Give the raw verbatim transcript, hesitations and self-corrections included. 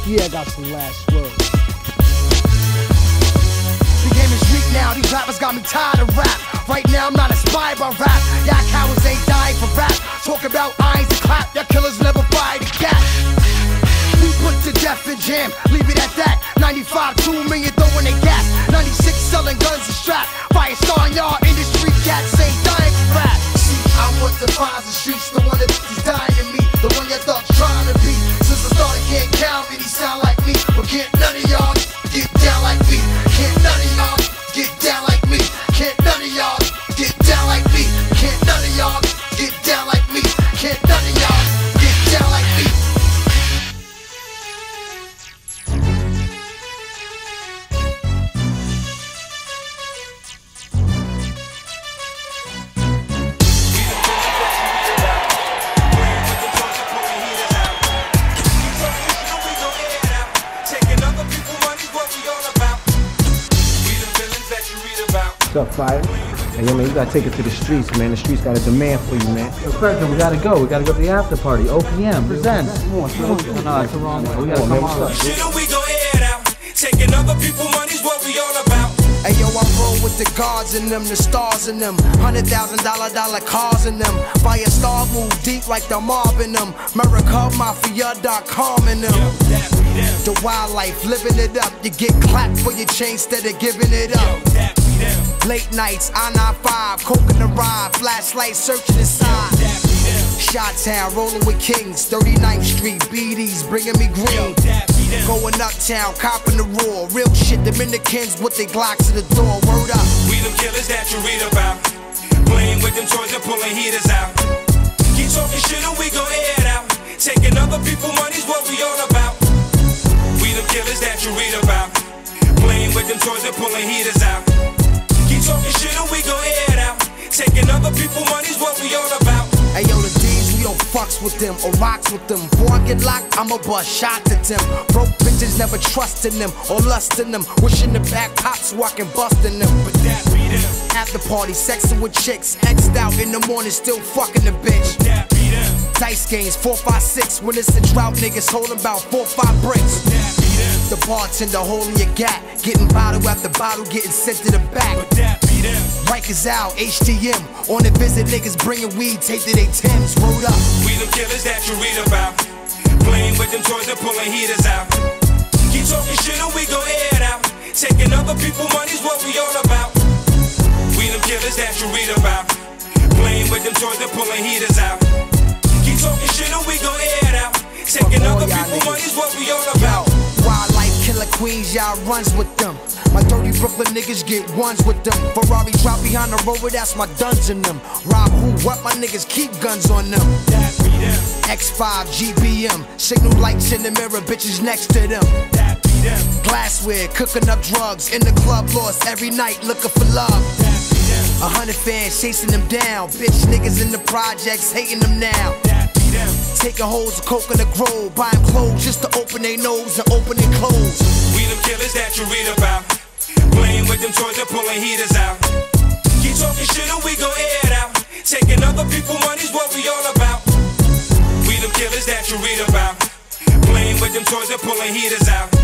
Yeah, I got some last words. The game is weak now, these rappers got me tired of rap. Right now I'm not inspired by rap. Y'all cowards ain't dying for rap. Talk about irons and clap, y'all killers never fired a gap. We put to death and jam, leave it at that. Ninety-five, two million throwing their gas. Ninety-six selling guns and strap. Fire star in y'all industry, cats ain't dying for rap. See, I'm what defines the streets, the one that is dying to me, the one y'all thought trying to be. Since the start, can't count me, he sound like me, but can't none of y'all get down like me. Can't none of y'all get down like me. Can't none of y'all get down like me. Can't none of y'all get down like me. Can't none of y'all get down like me. What's up, Fire? Hey, yo, man, you gotta take it to the streets, man. The streets got a demand for you, man. Yo, Frederick, we gotta go. We gotta go to the after party. O P M presents. Come on, come on. No, it's the wrong way. We gotta come on. Shit, we gon' air it out. Taking other people money's what we all about. Hey yo, I roll with the guards in them, the stars in them, hundred thousand dollar dollar cars in them. Fire star move deep like the mob in them. America Mafia dot com in them. The wildlife, living it up. You get clapped for your chain instead of giving it up. Late nights, I ninety-five, coke in the ride, flashlight searching inside. Shot-town, rolling with kings, thirty-ninth Street, B Ds bringing me green. Going uptown, copping the roar, real shit, Dominicans with their Glocks to the door, word up. We them killers that you read about, playing with them toys and pulling heaters out. Keep talking shit and we gon' air it out. Taking other people money's what we all about. We them killers that you read about, playing with them toys and pulling heaters out. Keep talking shit and we gon' air it out. Taking other people money's what we all about. Hey yo, the D's, we don't fucks with them or rocks with them. Before I get locked, I'ma bust shots at them. Broke bitches never trusting them or lusting them. Wishing the back pops so I can bust in them. But that be them. After party, sexing with chicks, X'd out in the morning, still fucking the bitch. But that be them. Dice games, four, five, six. When it's a drought, niggas holding about four, five bricks. But that be them. The bartender holding your gat, getting bottle after bottle, getting sent to the back. But that be them. Rikers out, H T M. On the visit, niggas bringing weed, taped to they Timbs, rolled up. We them killers that you read about, playing with them toys and pulling heaters out. Keep talking shit and we gon' air it out. Taking other people money's what we all about. We them killers that you read about, playing with them toys and pulling heaters out. Keep talking shit and we gon' air it out. Taking other people money's what we all about. Yo, wildlife killer queens, y'all runs with them. My dirty Brooklyn niggas get ones with them. Ferrari drop behind the rover, that's my duns in them. Rob who, what, my niggas keep guns on them. That be them. X five, G B M, signal lights in the mirror, bitches next to them. That be them. Glassware, cooking up drugs, in the club lost every night looking for love. That be them. A hundred fans chasing them down, bitch niggas in the projects hating them now. That be them. Taking hoes of coke in the grove, buying clothes just to open their nose and open their clothes. We them killers that you read about, playing with them toys and pulling heaters out. Keep talking shit and we gon' air it out. Taking other people money's what we all about. We them killers that you read about, playing with them toys and pulling heaters out.